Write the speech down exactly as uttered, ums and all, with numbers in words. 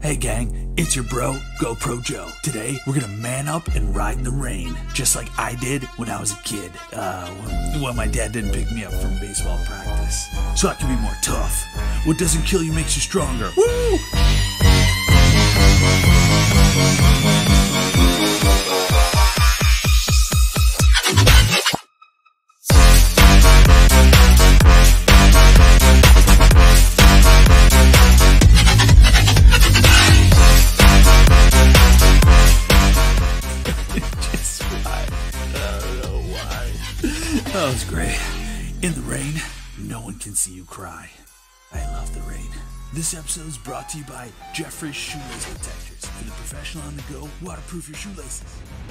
Hey gang, it's your bro, GoProJoe. Today, we're gonna man up and ride in the rain, just like I did when I was a kid, uh, when, when my dad didn't pick me up from baseball practice. So I can be more tough. What doesn't kill you makes you stronger. Woo! That was great. In the rain, no one can see you cry. I love the rain. This episode is brought to you by Jeffrey's Shoelace Protectors. For the professional on the go, waterproof your shoelaces.